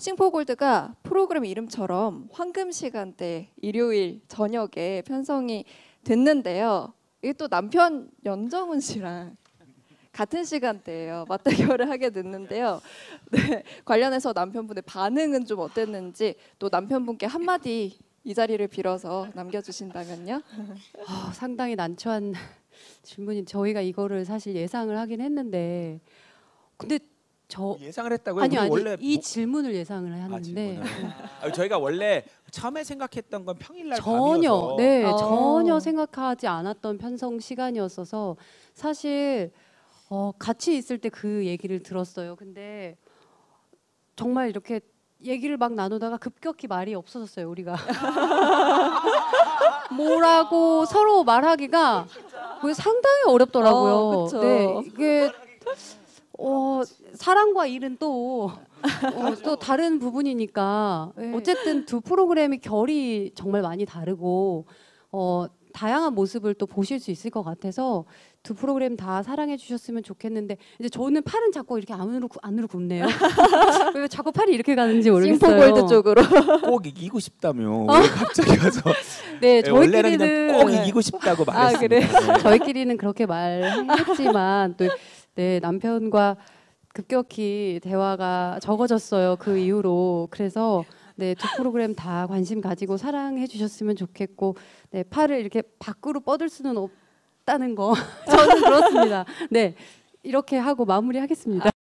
싱포골드가 프로그램 이름처럼 황금 시간대 일요일 저녁에 편성이 됐는데요. 이게 또 남편 연정훈 씨랑 같은 시간대예요. 맞대결을 하게 됐는데요. 네, 관련해서 남편분의 반응은 좀 어땠는지 또 남편분께 한마디 이 자리를 빌어서 남겨주신다면요. 상당히 난처한 질문이 저희가 이거를 사실 예상을 하긴 했는데 근데 예상을 했다고요? 아니 원래 이 질문을 예상을 했는데 저희가 원래 처음에 생각했던 건 평일날 전혀 밤이어서 전혀 생각하지 않았던 편성 시간이었어서 사실 같이 있을 때 그 얘기를 들었어요. 근데 정말 이렇게 얘기를 막 나누다가 급격히 말이 없어졌어요. 우리가 뭐라고 서로 말하기가 그게 상당히 어렵더라고요. 그쵸. 네, 이게 사랑과 일은 또 다른 부분이니까 어쨌든 두 프로그램이 결이 정말 많이 다르고 다양한 모습을 또 보실 수 있을 것 같아서 두 프로그램 다 사랑해 주셨으면 좋겠는데 이제 저는 팔은 자꾸 이렇게 안으로 굽네요. 왜 자꾸 팔이 이렇게 가는지 모르겠어요. 싱포골드 쪽으로. 꼭 이기고 싶다며 왜 갑자기 와서 네, 원래는 저희끼리는 그냥 꼭 이기고 싶다고 말했습니다. 그래? 네. 저희끼리는 그렇게 말했지만 또 네, 남편과 급격히 대화가 적어졌어요. 그 이후로. 그래서 네, 두 프로그램 다 관심 가지고 사랑해 주셨으면 좋겠고 네, 팔을 이렇게 밖으로 뻗을 수는 없다는 거 저는 그렇습니다. 네, 이렇게 하고 마무리하겠습니다.